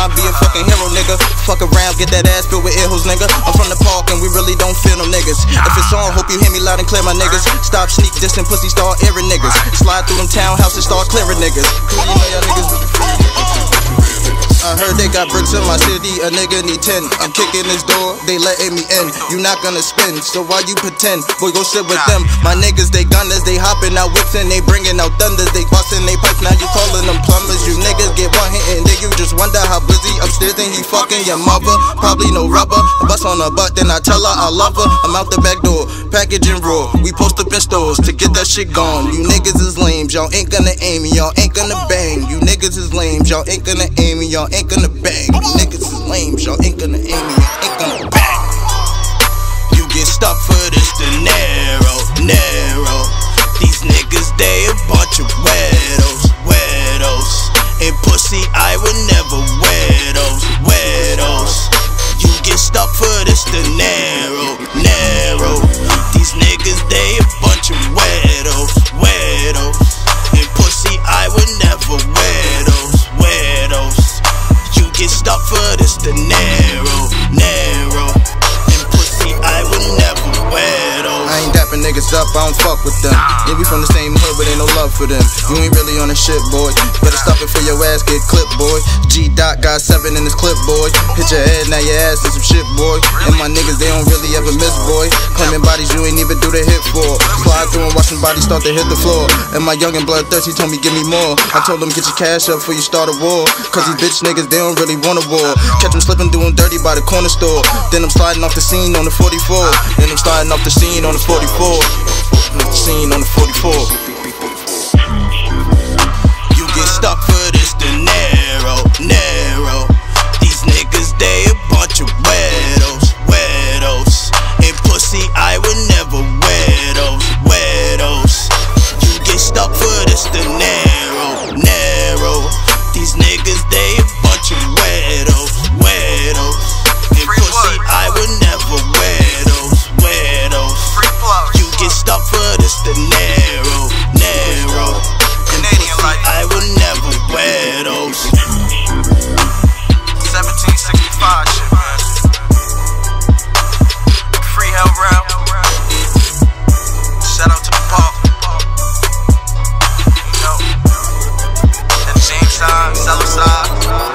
mind, be a fucking hero, nigga. Fuck around, get that ass filled with ear holes, nigga. I'm from the park and we really don't feel them niggas. If it's on, hope you hear me loud and clear, my niggas. Stop, sneak, dissing, pussy, start airing niggas. Slide through them townhouses, start clearing niggas. You know y'all niggas with the free. I heard they got bricks in my city, a nigga need 10. I'm kicking this door, they letting me in. You not gonna spin, so why you pretend? Boy, go sit with them. My niggas, they gunners, they hopping out whips and they bringing out thunders. They busting they pipes, now you calling them plumbers. You niggas get one hit and then you just wonder how busy upstairs and he fucking your mother. Probably no rubber, I bust on her butt, then I tell her I love her. I'm out the back door, packaging raw. We post up in stores to get that shit gone. You niggas is lame, y'all ain't gonna aim me, y'all ain't gonna bang. You niggas is lame, y'all ain't gonna aim me, y'all ain't gonna bang. You niggas is lame, y'all ain't gonna aim me, y'all ain't gonna bang. You get stuck for this dinero, narrow. These niggas, they a bunch of weirdos, weirdos. And pussy, I would never wear those, weirdos. You get stuck for this dinero, narrow. These niggas, they a bunch of weirdos, weirdos. And pussy, I would never wear those, weirdos. You get stuck for this dinero, narrow. And pussy, I would never wear those. I ain't dapping niggas up, I don't fuck with them. Yeah, we from the same hood, but ain't no love for them. You ain't really on the shit, boy. Better stop it for your ass get clipped, boy. G-Dot got 7 in his clip, boy. Hit your head, now your ass in some shit, boy. And my niggas, they don't really ever miss, boy. Claiming bodies you ain't even do the hit for. Slide through and watch some bodies start to hit the floor. And my young and bloodthirsty told me give me more. I told him get your cash up before you start a war. Cause these bitch niggas, they don't really want a war. Catch them slipping, doing dirty by the corner store. Then I'm sliding off the scene on the 44. Then I'm sliding off the scene on the 44. Scene on the 44. You get stuck for this dinero, narrow. These niggas, they a bunch of weirdos, weirdos. And pussy, I would never wear those, weirdos. You get stuck for this dinero, narrow. These niggas, they a bunch of weirdos, weirdos. And pussy, I would never wear those, weirdos. You get stuck for this dinero, narrow. And pussy, I would never wear those. 1765 shit, man. Free hell round. Shout out to the park. You know. And Jamestown, Southside.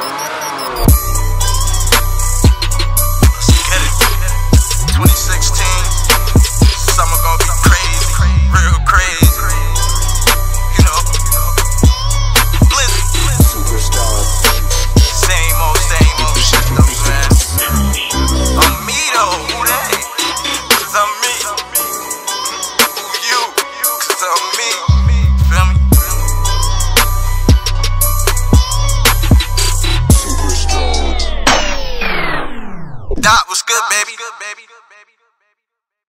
Let's get it. 2016. Summer gonna be crazy. Real crazy. You know. Blizzy. Superstar. Same old shit though, man. I'm me though, who they? Cause I'm me. Who you? Cause I'm me. Feel me? Superstar. Dot, what's good, baby?